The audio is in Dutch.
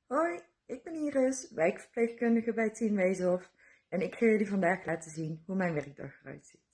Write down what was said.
Hoi, ik ben Iris, wijkverpleegkundige bij Team Weeshof en ik ga jullie vandaag laten zien hoe mijn werkdag eruit ziet.